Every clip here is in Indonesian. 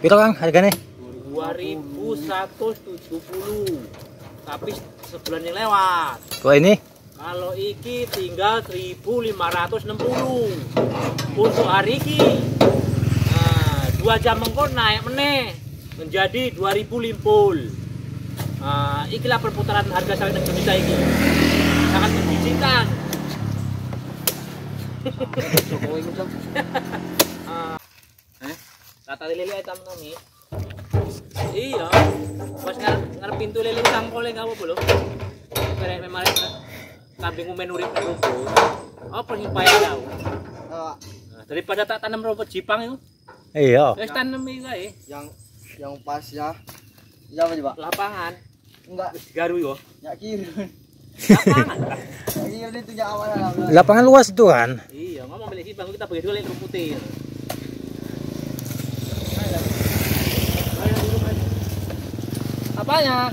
Piro Kang harganya? 2.170. Tapi sebulan yang lewat. Kok ini? Kalau iki tinggal 1.560. Untuk hari iki. Nah, 2 jam mengko naik meneh menjadi 2.000 limpul. Nah, ikilah perputaran harga sawit Indonesia ini. Sangat menjijikan. Jokowi itu. Kata lele hitam nami. Iya. Pas ngarep pintu lele sampole enggak apa belum. Karek memang kambing umen urip rumput. Apa nyupaya tau? Daripada tak tanam rumput Jepang itu. Iya. Wis tanam iki wae. Yang pas ya. Ya apa coba? Lapangan. Enggak, Garu yo. ya kiri. Lapangan. Ya kiri itu ya awalnya. Lapangan luas itu kan? Iya, ngomong beli Jepang kita bagi dulu rumputnya. Apanya?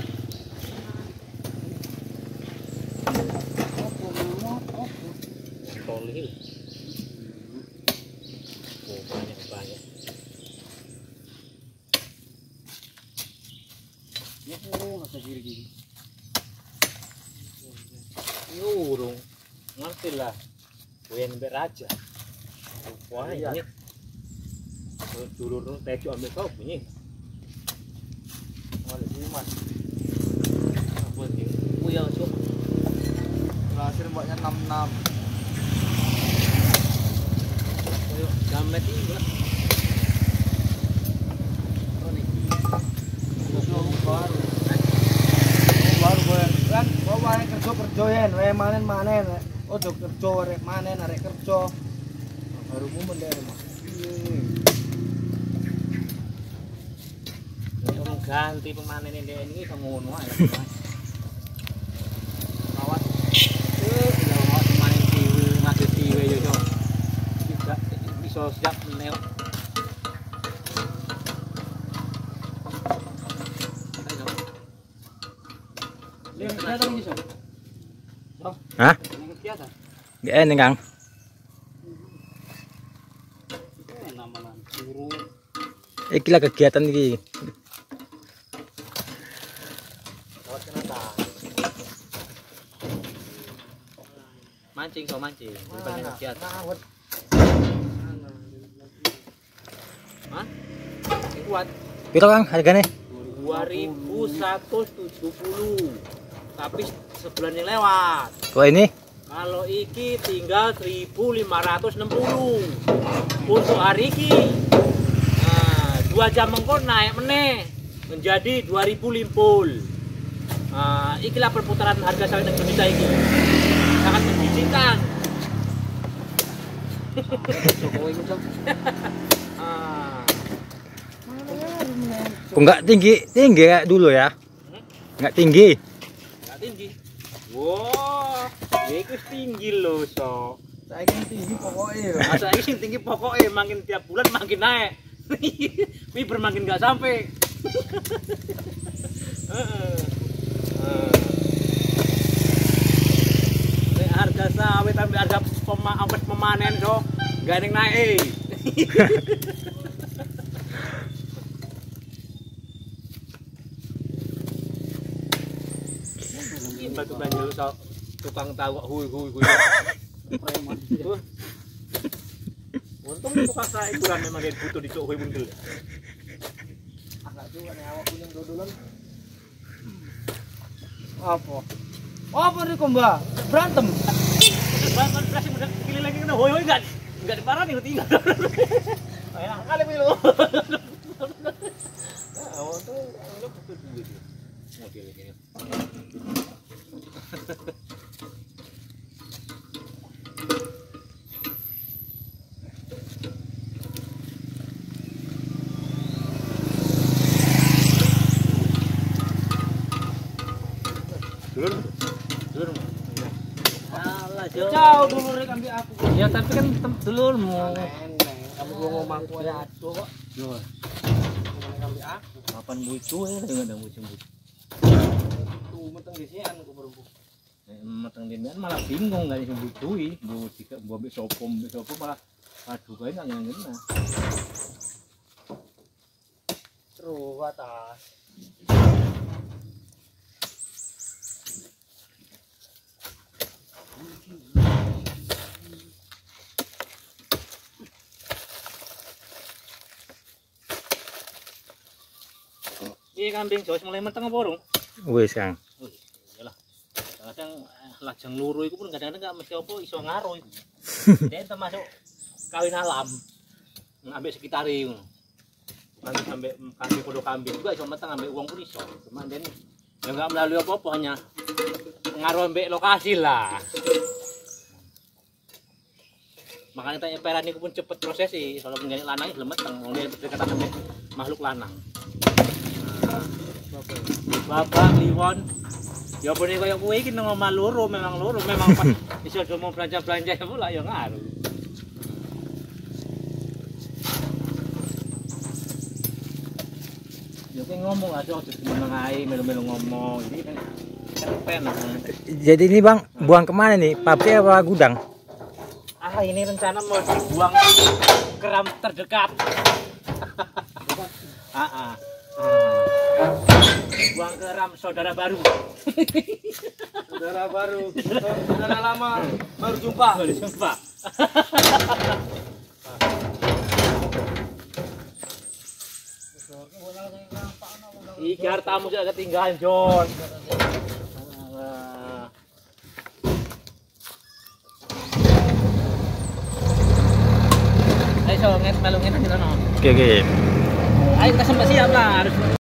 Tolil. Oh, banyak. Ya urung asa kiri gini. Urung. Ngerti lah. Kuyen mbek raja. Wah, ini. Turun tejo ambek kau bunyi. Oleh Mas. Apa sih? Kuya cuk. Terakhir mbaknya 66. Koyo gamet iki, Mbak. Baru kan bawa kerja yen, manen. Ojo kerja arek manen arek kerja. Baru mumen deh Mas. Ganti pemanen ini ngono ae. Rawat. Rawat pemanen kiwi, ngasih kiwi yo yo. Tidak bisa siap menel. Hah? Gak enak Kang. Iki lah kegiatan iki. Mancing banyak kegiatan. Hah? Ini kuat. Piro Kang harganya? 2.170. Tapi sebulan yang lewat. Kok ini? Kalau iki tinggal 1.560. Untuk hari iki. Nah, 2 jam mengko naik meneh menjadi 2.000 limpul. Nah, ikilah perputaran harga sawit Indonesia ini. Sangat menjijikan. Jokowi itu. Kok nggak tinggi kayak dulu ya? Nggak tinggi. Nggak tinggi. Wow, itu tinggi loh so. Saya ingin tinggi pokoknya. Masa ini tinggi pokoknya makin tiap bulan makin naik. Ini bermakin nggak sampai. Harga sawit tapi harga ongkos pemanen so nggak ada yang naik. Batu banjir so tukang tahu hui. Untung tukang saya kurang memang dia butuh dicok hui bundel. Agak juga nih awak punya dodolan. Apa nih Mbak? Berantem. Berantem berhasil udah kili lagi kena hoi enggak diparah nih tinggal. Kayak kali pilu. Awak tuh butuh duit. Model ini. Dulur. Alah, Jauh dulu rek ambil aku. Ya tapi kan dulurmu. Kamu gua ngomong ya aduh kok. Yo. Ambil aku. Kapan bucu ya dengan ada bucu. Tuh meteng disian aku berembuk. Matang dinian malah bingung enggak bisa bucui. Bu jika mbok sopo malah aduh kae enggak ngena. Seru atas. Iya kambing Jawa mulai meteng apa urung? Wis, Kang. Wih, iyalah. Kadang lajeng luru itu pun kadang-kadang nggak mesti apa iso ngaruh itu. Dia termasuk kawin alam. Ngambil sekitar itu. Bukan sampai kambing podo kambing juga iso meteng ambek uang pun iso. Cuma den ya nggak melalui apa-apa hanya ngaruh ambek lokasi lah. Makanya tanya peran itu pun cepet prosesi. Kalau menjadi lanang itu meteng, wong dia berdekatan ambek makhluk lanang. Bapak Liwon, ya boleh kayak kue iki nang omah loro memang pas iso do mau belanja pula ya ngaruh. Ya kowe ngomong aja aja meneng ae melu-melu ngomong. Ini kan penak. Jadi ini Bang, buang kemana nih? Pabrik apa gudang? Ah ini rencana mau dibuang keram terdekat. Buang keram saudara baru. Saudara baru, saudara lama, baru jumpa. Baru jumpa. Iki hartamu sudah ketinggalan, Jon. Ayo, melu ngene aja. Oke. Ayo kita siap lah harus